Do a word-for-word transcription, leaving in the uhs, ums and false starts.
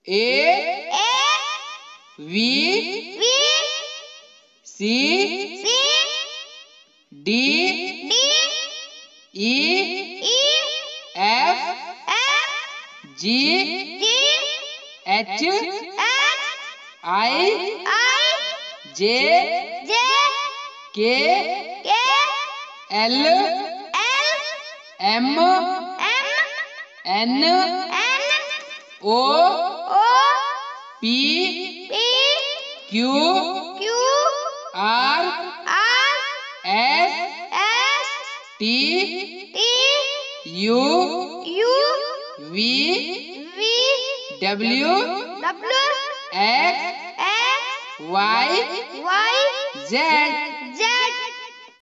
A A V V C C D D E E F F G G H H I I J J K K L L M M N N O O P P Q Q R R S S T T U U V V W W X X Y Y Z Z